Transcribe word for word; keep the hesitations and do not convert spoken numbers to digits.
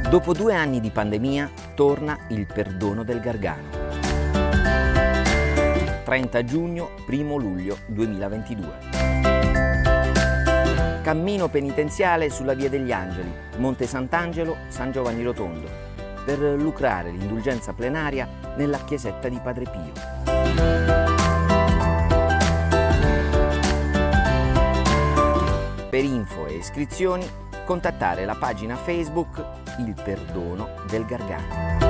Dopo due anni di pandemia torna il perdono del Gargano. trenta giugno, primo luglio duemilaventidue. Cammino penitenziale sulla Via degli Angeli, Monte Sant'Angelo, San Giovanni Rotondo, per lucrare l'indulgenza plenaria nella chiesetta di Padre Pio. Per info e iscrizioni contattare la pagina Facebook Il Perdono del Gargano.